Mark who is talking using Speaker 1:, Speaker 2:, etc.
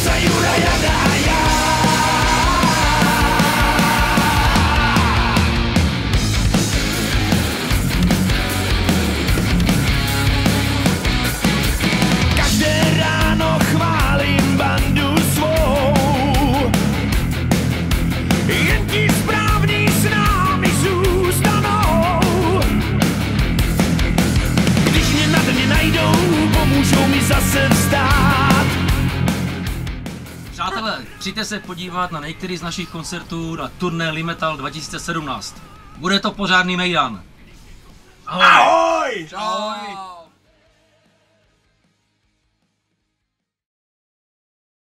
Speaker 1: Přátelé, přijďte se podívat na některý z našich koncertů na turné Limetal 2017. Bude to pořádný mejdan. Ahoj!
Speaker 2: Ahoj!
Speaker 1: Ahoj!